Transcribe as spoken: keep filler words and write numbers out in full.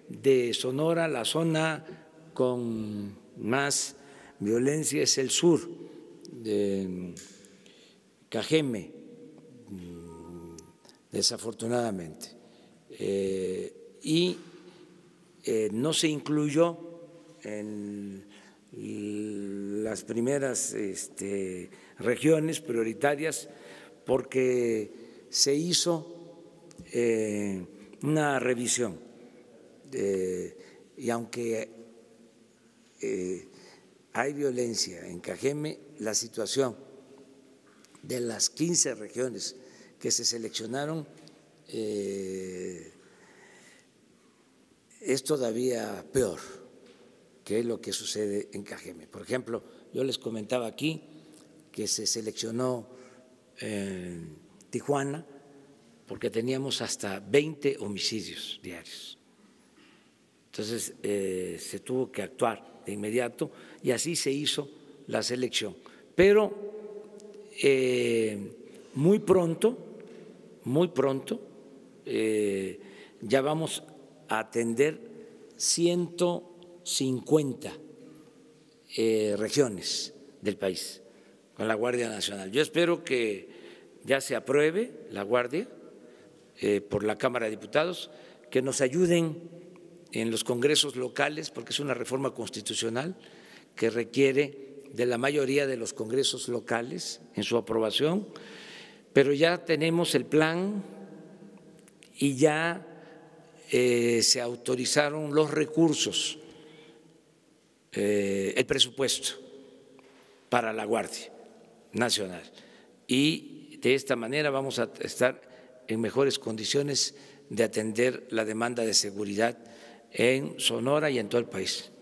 de Sonora, la zona con más violencia es el sur, de Cajeme, desafortunadamente, eh, y eh, no se incluyó en las primeras este, regiones prioritarias porque se hizo eh, una revisión eh, y aunque eh, hay violencia en Cajeme, la situación de las quince regiones que se seleccionaron eh, es todavía peor que lo que sucede en Cajeme. Por ejemplo, yo les comentaba aquí que se seleccionó en Tijuana porque teníamos hasta veinte homicidios diarios. Entonces, eh, se tuvo que actuar de inmediato y así se hizo la selección. Pero eh, muy pronto, muy pronto, eh, ya vamos a atender ciento cincuenta eh, regiones del país con la Guardia Nacional. Yo espero que ya se apruebe la Guardia eh, por la Cámara de Diputados, que nos ayuden en los congresos locales, porque es una reforma constitucional que requiere de la mayoría de los congresos locales en su aprobación, pero ya tenemos el plan y ya eh, se autorizaron los recursos, eh, el presupuesto para la Guardia Nacional y de esta manera vamos a estar en mejores condiciones de atender la demanda de seguridad en Sonora y en todo el país.